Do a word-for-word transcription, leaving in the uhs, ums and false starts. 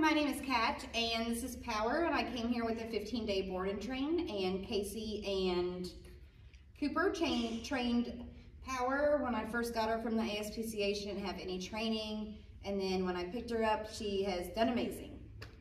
my name is Kat, and this is Power, and I came here with a fifteen day board and train, and Casey and Cooper trained, trained Power. When I first got her from the A S P C A, she didn't have any training, and then when I picked her up, she has done amazing.